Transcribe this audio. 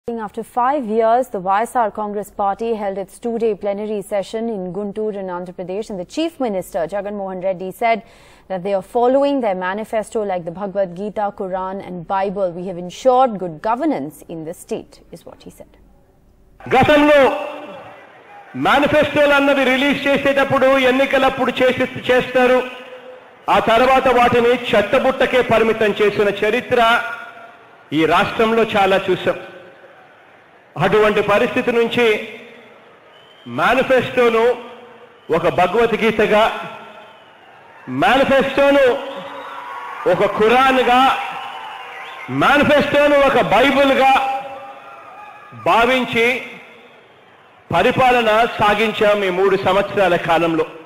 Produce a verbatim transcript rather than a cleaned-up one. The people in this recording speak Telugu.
After five years, the Y S R Congress party held its two-day plenary session in Guntur in Andhra Pradesh, and the Chief Minister, Jagan Reddy, said that they are following their manifesto like the Bhagvad, Gita, Quran and Bible. We have ensured good governance in the state, is what he said. Gatanlo manifesto annadi release chesetappudu ennikalappudu chesi chestaru aa tarvata vaatini chattabuttake parimitam chesina charitra ee rashtramo chaala chusam. అటువంటి పరిస్థితి నుంచి మేనిఫెస్టోను ఒక భగవద్గీతగా, మేనిఫెస్టోను ఒక ఖురాన్గా, మేనిఫెస్టోను ఒక బైబిల్గా భావించి పరిపాలన సాగించాం ఈ మూడు సంవత్సరాల కాలంలో.